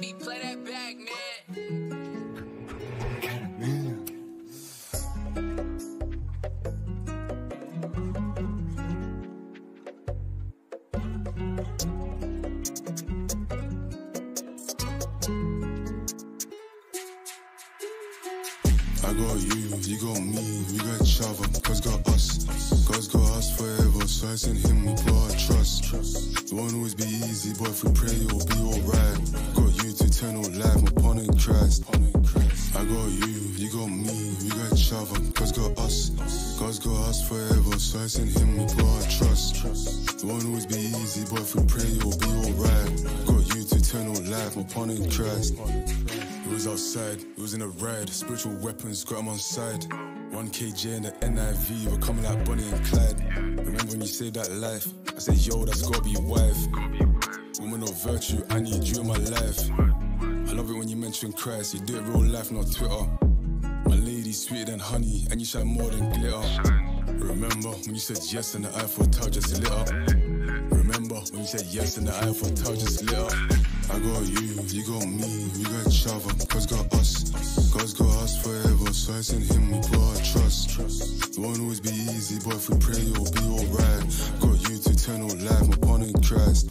me play that back, man. I got you got me, we got each other. God's got us, God's got us forever. So it's in Him we put our trust. It won't always be easy, but if we pray it'll be alright. Got you to eternal life, my pawn in Christ. I got you got me, we got each other. God's got us, God's got us forever. So it's in Him we put our trust. It won't always be easy, but if we pray it'll be alright. Got you to eternal life, my pawn in Christ. It was outside, it was in a ride. Spiritual weapons, got 'em on side. 1KJ in the NIV, we're coming like Bonnie and Clyde. Remember when you saved that life? I said, yo, that's gotta be wife. Woman of virtue, I need you in my life. I love it when you mention Christ, you do it real life, not Twitter. My lady, sweeter than honey, and you shine more than glitter. Remember when you said yes and the Eiffel Tower just lit up. Remember when you said yes and the Eiffel Tower just lit up. I got you got me, we got each other. God's got us, God's got us forever. So it's in Him we put our trust. It won't always be easy, but if we pray it'll be alright. Got you to eternal life, my pawn in Christ.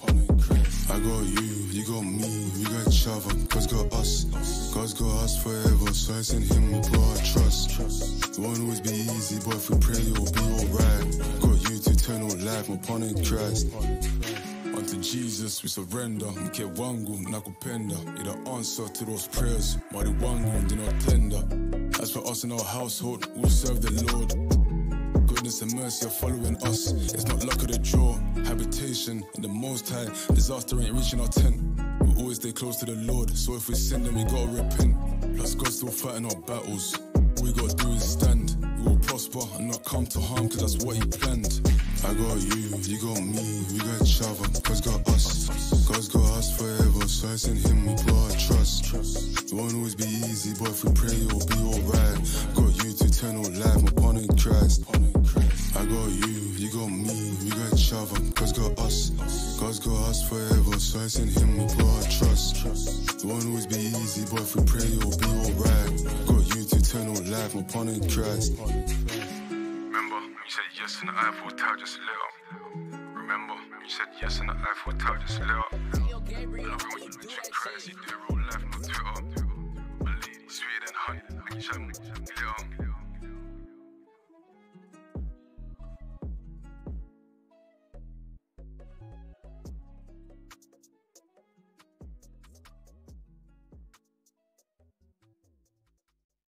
I got you got me, we got each other. God's got us, God's got us forever. So it's in Him we put our trust. It won't always be easy, but if we pray it'll be alright. Got you to eternal life, my pawn in Christ. Unto Jesus we surrender, mke wangu nakupenda. You're the answer to those prayers, mwari wangu do not tender. As for us in our household, we'll serve the Lord. Goodness and mercy are following us, it's not luck of the draw. Habitation in the Most High, disaster ain't reaching our tent. We'll always stay close to the Lord, so if we sin then we gotta repent. Plus God's still fighting our battles, all we gotta do is stand. We will prosper and not come to harm, cause that's what He planned. I got you got me, we got each other. God's got us, God's got us forever. So it's in Him we put our trust. It won't always be easy, but if we pray it'll be alright. Got you to eternal life, my pawn in Christ. I got you got me, we got each other. God's got us, God's got us forever. So it's in Him we put our trust. It won't always be easy, but if we pray it'll be alright. Got you to eternal life, my pawn in Christ. Remember, you said yes and the Eiffel Tower just lit up. Remember, you said yes and the Eiffel Tower just lit up. I love it when you mention Christ, you do it real life, not Twitter. My lady, sweeter than honey, like you shine lit up.